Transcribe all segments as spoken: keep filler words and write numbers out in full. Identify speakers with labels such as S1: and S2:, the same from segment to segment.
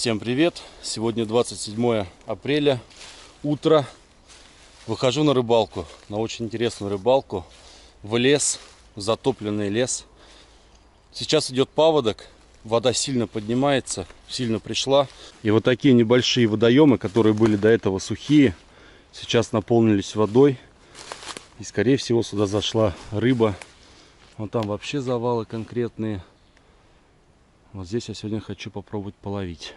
S1: Всем привет! Сегодня двадцать седьмое апреля, утро. Выхожу на рыбалку, на очень интересную рыбалку, в лес, в затопленный лес. Сейчас идет паводок, вода сильно поднимается, сильно пришла. И вот такие небольшие водоемы, которые были до этого сухие, сейчас наполнились водой. И скорее всего сюда зашла рыба. Вон там вообще завалы конкретные. Вот здесь я сегодня хочу попробовать половить.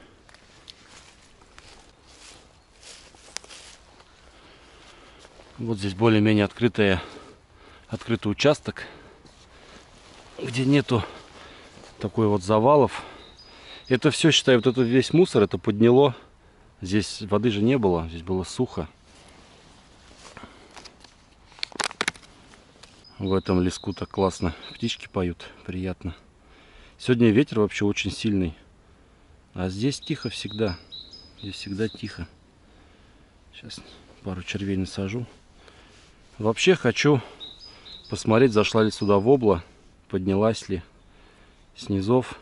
S1: Вот здесь более-менее открытый, открытый участок, где нету такой вот завалов. Это все, считаю, вот этот весь мусор, это подняло. Здесь воды же не было, здесь было сухо. В этом леску так классно птички поют, приятно. Сегодня ветер вообще очень сильный. А здесь тихо всегда. Здесь всегда тихо. Сейчас пару червей насажу. Вообще хочу посмотреть, зашла ли сюда вобла, поднялась ли снизов.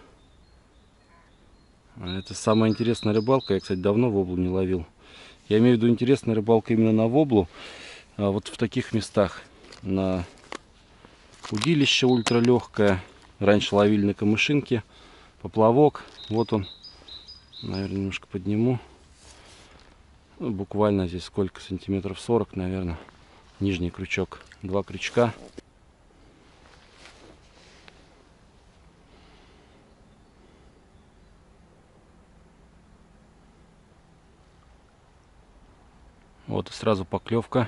S1: Это самая интересная рыбалка. Я, кстати, давно воблу не ловил. Я имею в виду интересная рыбалка именно на воблу. А вот в таких местах. На удилище ультралегкое. Раньше ловили на камышинке. Поплавок. Вот он. Наверное, немножко подниму. Ну, буквально здесь сколько? Сантиметров сорок, наверное. Нижний крючок. Два крючка. Вот и сразу поклевка.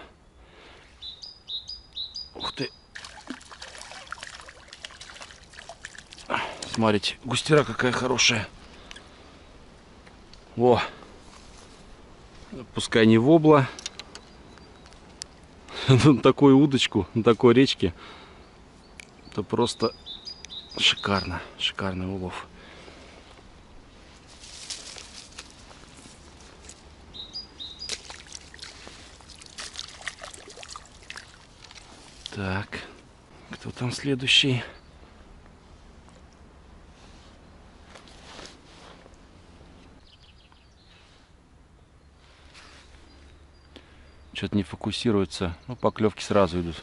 S1: Ух ты. Смотрите, густера какая хорошая. Во. Пускай не вобла. На такую удочку, на такой речке. Это просто шикарно. Шикарный улов. Так. Кто там следующий? Что-то не фокусируется. Ну, поклевки сразу идут.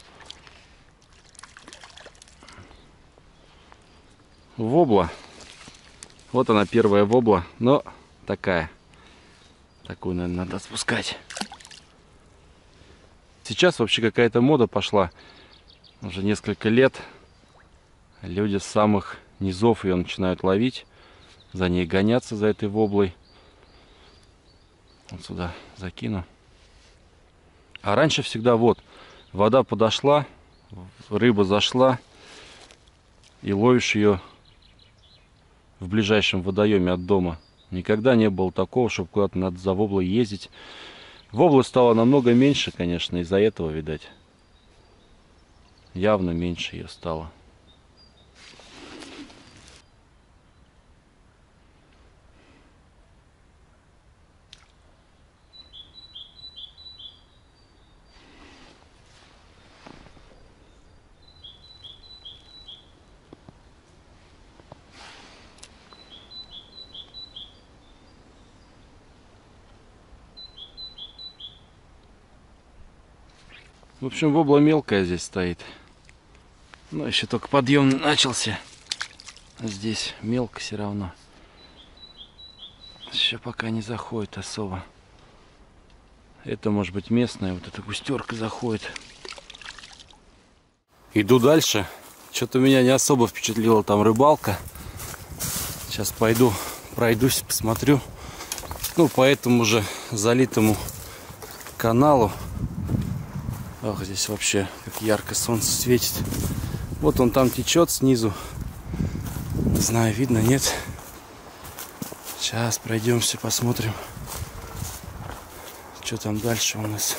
S1: Вобла. Вот она, первая вобла. Но такая. Такую, наверное, надо спускать. Сейчас вообще какая-то мода пошла. Уже несколько лет. Люди с самых низов ее начинают ловить. За ней гоняться, за этой воблой. Вот сюда закину. А раньше всегда вот, вода подошла, рыба зашла, и ловишь ее в ближайшем водоеме от дома. Никогда не было такого, чтобы куда-то надо за воблой ездить. Вобла стало намного меньше, конечно, из-за этого, видать. Явно меньше ее стало. В общем, вобла мелкая здесь стоит. Но еще только подъем начался. Здесь мелко все равно. Еще пока не заходит особо. Это может быть местная, вот эта густерка заходит. Иду дальше. Что-то меня не особо впечатлила там рыбалка. Сейчас пойду пройдусь, посмотрю. Ну, по этому же залитому каналу. Ох, здесь вообще как ярко солнце светит. Вот он там течет снизу. Не знаю, видно, нет. Сейчас пройдемся, посмотрим, что там дальше у нас.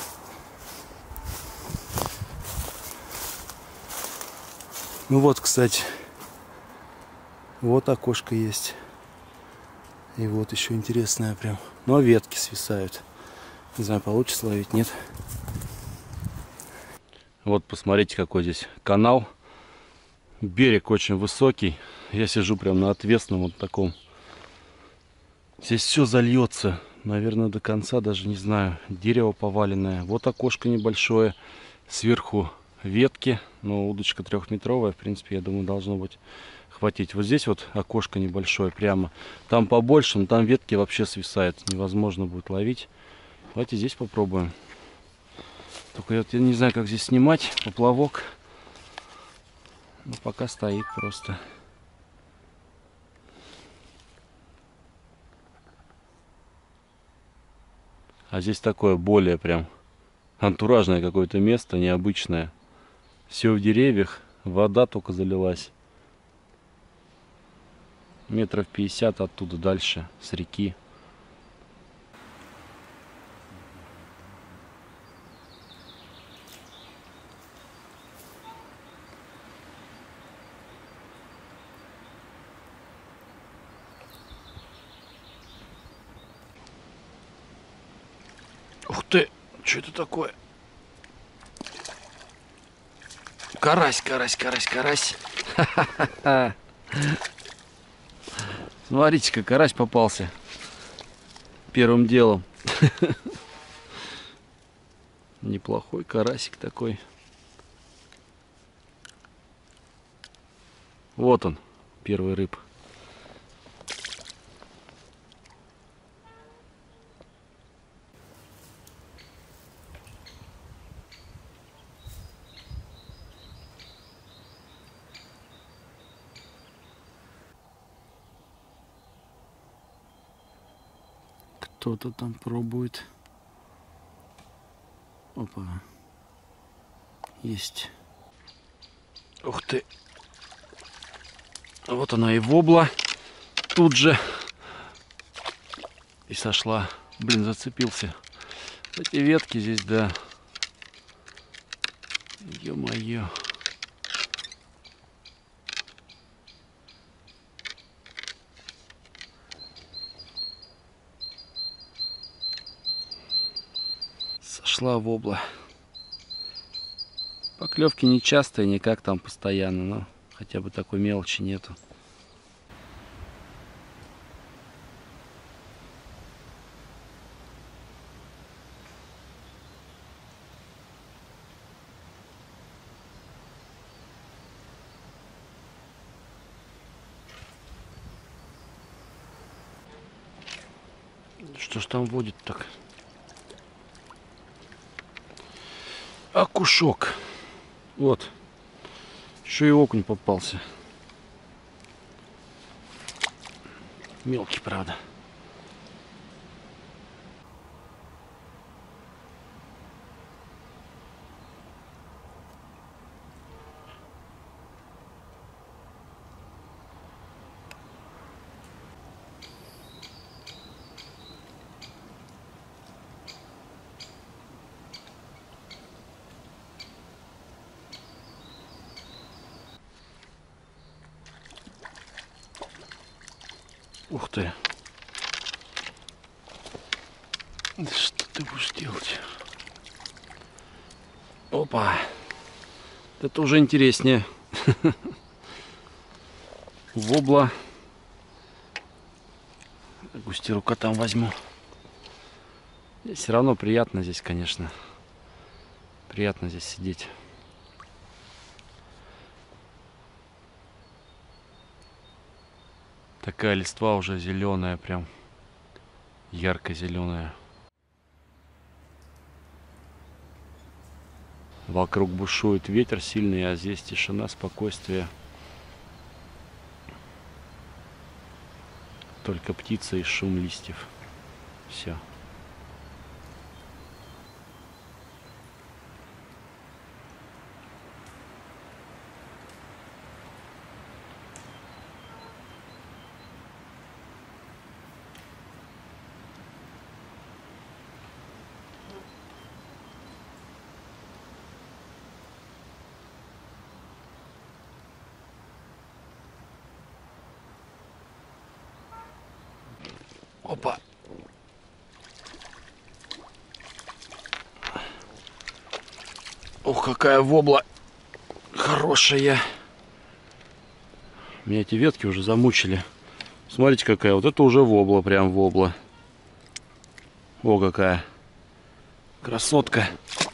S1: Ну вот, кстати, вот окошко есть. И вот еще интересное прям. Ну, а ветки свисают. Не знаю, получится ловить, нет. Вот, посмотрите, какой здесь канал. Берег очень высокий. Я сижу прям на отвесном вот таком Здесь все зальется, наверное, до конца, даже не знаю. Дерево поваленное. Вот окошко небольшое. Сверху ветки, но удочка трехметровая, в принципе, я думаю, должно быть хватить. Вот здесь вот окошко небольшое прямо. Там побольше, но там ветки вообще свисают. Невозможно будет ловить. Давайте здесь попробуем. Только я, я не знаю, как здесь снимать поплавок. Но пока стоит просто. А здесь такое более прям антуражное какое-то место, необычное. Все в деревьях, вода только залилась. Метров пятьдесят оттуда дальше, с реки. Ух ты, что это такое? Карась, карась, карась, карась. Смотрите-ка, карась попался. Первым делом. Неплохой карасик такой. Вот он, первый рыб. Кто-то там пробует. Опа. Есть. Ух ты. Вот она и вобла. Тут же. И сошла. Блин, зацепился. Эти ветки здесь, да. Ё-моё. Сошла вобла. Поклевки нечастые, никак там постоянно, но хотя бы такой мелочи нету. Что ж там водит так? Окушок. Вот. Еще и окунь попался. Мелкий, правда. Ух ты. Что ты будешь делать? Опа. Это уже интереснее. Вобла. Густи-рука там возьму. Все равно приятно здесь, конечно. Приятно здесь сидеть. Такая листва уже зеленая, прям ярко-зеленая. Вокруг бушует ветер сильный, а здесь тишина, спокойствие. Только птица и шум листьев. Все. Опа. Ох, какая вобла хорошая. Меня эти ветки уже замучили. Смотрите, какая. Вот это уже вобла, прям вобла. О, какая красотка.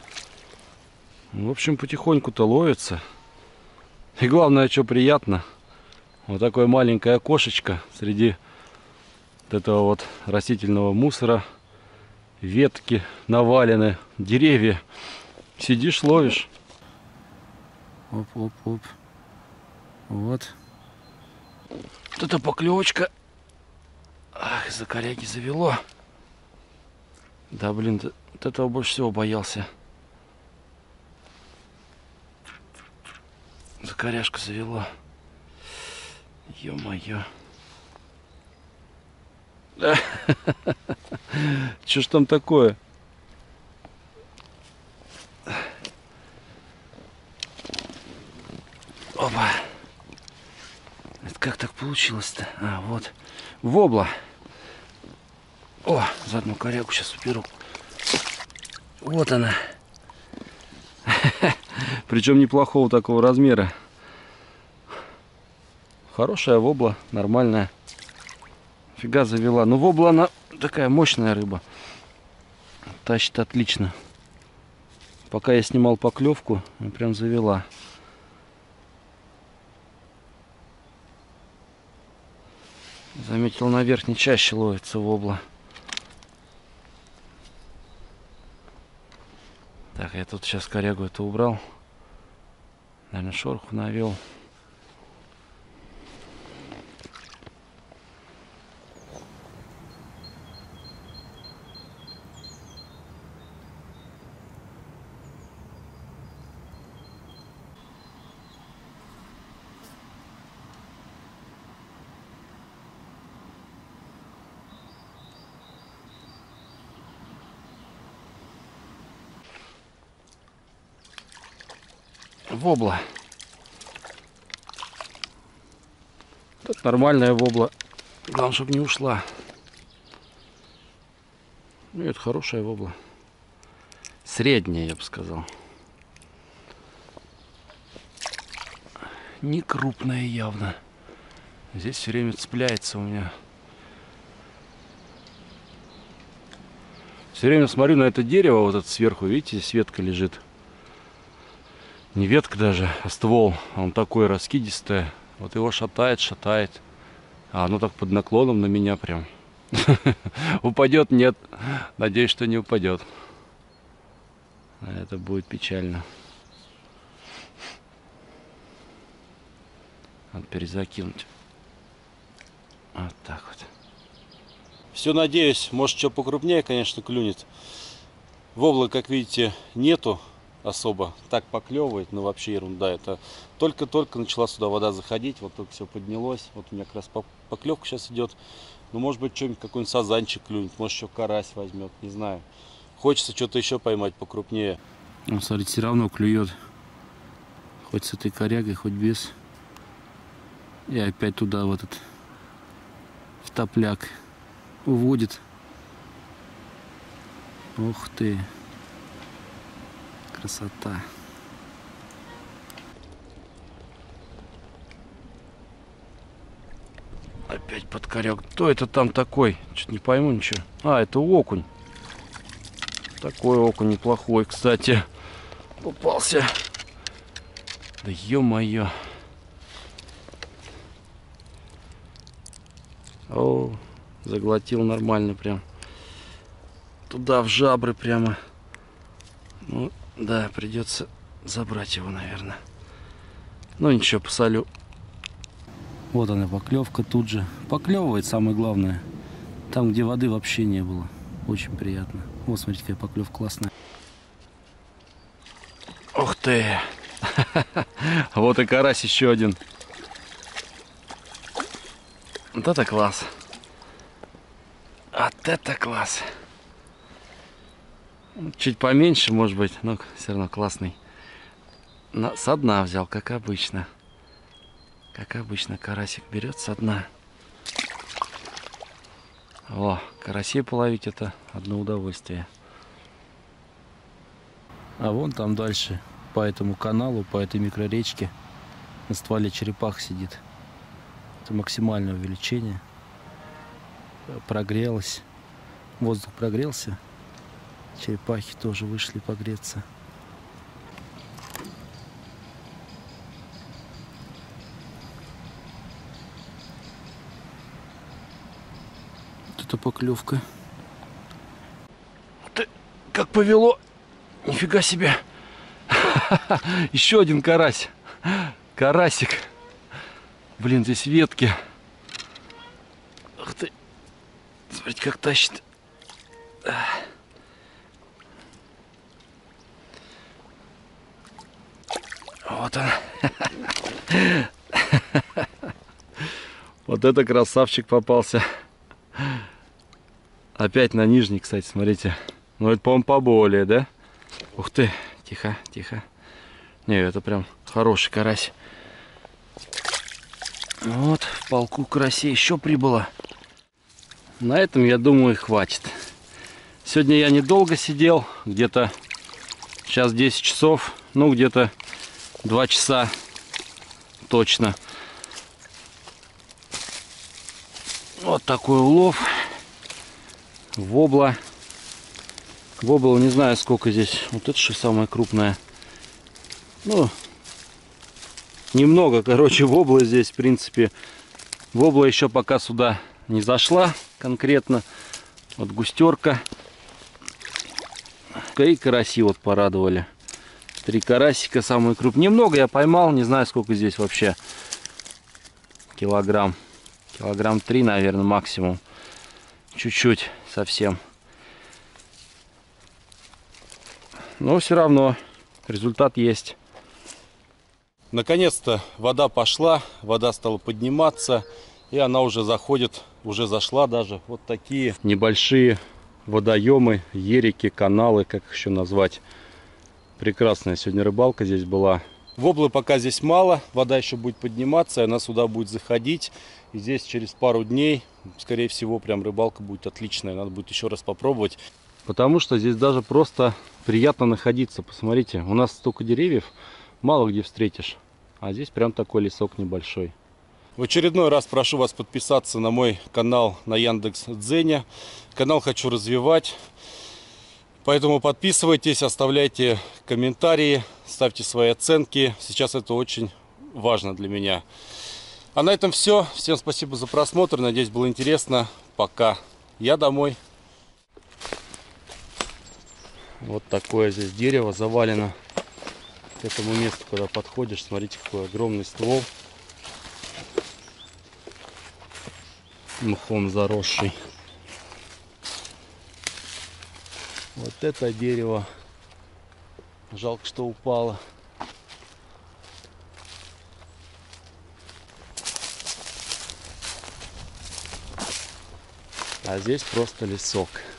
S1: В общем, потихоньку-то ловится. И главное, что приятно, вот такое маленькое окошечко среди вот этого вот растительного мусора. Ветки навалены, деревья. Сидишь, ловишь. Оп-оп-оп. Вот. Вот это поклевочка. Ах, за коряги завело. Да, блин, вот этого больше всего боялся. За коряшка завело. Ё-моё. Что ж там такое? Опа. Это как так получилось-то? А, вот. Вобла. О, заодно корягу сейчас уберу. Вот она. Причем неплохого такого размера. Хорошая вобла, нормальная. Фига завела. Ну, вобла, она такая мощная рыба. Тащит отлично. Пока я снимал поклевку, она прям завела. Заметил, на верхней чаще ловится вобла. Так, я тут сейчас корягу это убрал. Наверное, шороху навел. Вобла. Тут нормальная вобла. Главное, чтобы не ушла. Ну, это хорошая вобла. Средняя, я бы сказал. Не крупная явно. Здесь все время цепляется у меня. Все время смотрю на это дерево, вот это сверху, видите, здесь ветка лежит. Не ветка даже, а ствол. Он такой раскидистый. Вот его шатает, шатает. А оно так под наклоном на меня прям. Упадет? Нет. Надеюсь, что не упадет. Это будет печально. Надо перезакинуть. Вот так вот. Все, надеюсь, может, что покрупнее, конечно, клюнет. Воблы, как видите, нету особо. Так поклевывает, но вообще ерунда. Это только-только начала сюда вода заходить. Вот только все поднялось. Вот у меня как раз поклевка сейчас идет. Ну, может быть, что-нибудь, какой-нибудь сазанчик клюнет. Может, еще карась возьмет. Не знаю. Хочется что-то еще поймать покрупнее. Ну, смотрите, все равно клюет. Хоть с этой корягой, хоть без. И опять туда, в этот, в топляк уводит. Ух ты. Красота. Опять под коряк. Кто это там такой? Что-то не пойму ничего. А, это окунь. Такой окунь неплохой, кстати. Попался. Да ё-моё. О, заглотил нормально прям. Туда в жабры прямо. Ну, да, придется забрать его, наверное. Ну ничего, посолю. Вот она, поклевка тут же. Поклевывает, самое главное. Там, где воды вообще не было. Очень приятно. Вот, смотрите, какая поклевка классная. Ух ты! Вот и карась еще один. Вот это класс. Вот это класс. Чуть поменьше, может быть, но все равно классный. Но со дна взял, как обычно. Как обычно, карасик берет со дна. О, карасей половить — это одно удовольствие. А вон там дальше, по этому каналу, по этой микроречке, на стволе черепах сидит. Это максимальное увеличение.
S2: прогрелось. Воздух прогрелся. Черепахи тоже вышли погреться. Вот это поклевка. Ты, как повело. Нифига себе. Еще один карась. Карасик. Блин, здесь ветки. Ух ты. Смотрите, как тащит. Вот он. Вот это красавчик попался. Опять на нижний, кстати, смотрите. Ну это, по-моему, поболее, да? Ух ты. Тихо, тихо. Не, это прям хороший карась. Вот, в полку карасей еще прибыло. На этом, я думаю, хватит. Сегодня я недолго сидел. Где-то сейчас десять часов. Ну, где-то два часа точно. Вот такой улов. Вобла. Вобла, не знаю, сколько здесь. Вот это же самое крупное. Ну, немного, короче, воблы здесь, в принципе. Вобла еще пока сюда не зашла конкретно. Вот густерка. И караси вот порадовали. Три карасика, самые крупные. Немного я поймал, не знаю, сколько здесь вообще. Килограмм. Килограмм три, наверное, максимум. Чуть-чуть совсем. Но все равно результат есть.
S1: Наконец-то вода пошла, вода стала подниматься, и она уже заходит, уже зашла даже. Вот такие небольшие водоемы, ерики, каналы, как их еще назвать. Прекрасная сегодня рыбалка здесь была. Воблы пока здесь мало, вода еще будет подниматься, и она сюда будет заходить. И здесь через пару дней, скорее всего, прям рыбалка будет отличная. Надо будет еще раз попробовать. Потому что здесь даже просто приятно находиться. Посмотрите, у нас столько деревьев, мало где встретишь. А здесь прям такой лесок небольшой. В очередной раз прошу вас подписаться на мой канал на Яндекс.Дзене. Канал хочу развивать. Поэтому подписывайтесь, оставляйте комментарии, ставьте свои оценки. Сейчас это очень важно для меня. А на этом все. Всем спасибо за просмотр. Надеюсь, было интересно. Пока. Я домой. Вот такое здесь дерево завалено. К этому месту, когда подходишь, смотрите, какой огромный ствол. Мхом заросший. Вот это дерево. Жалко, что упало. А здесь просто лесок.